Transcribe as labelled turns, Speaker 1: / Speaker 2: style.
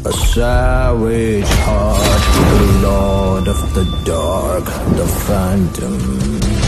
Speaker 1: A savage heart, the lord of the dark, the phantom.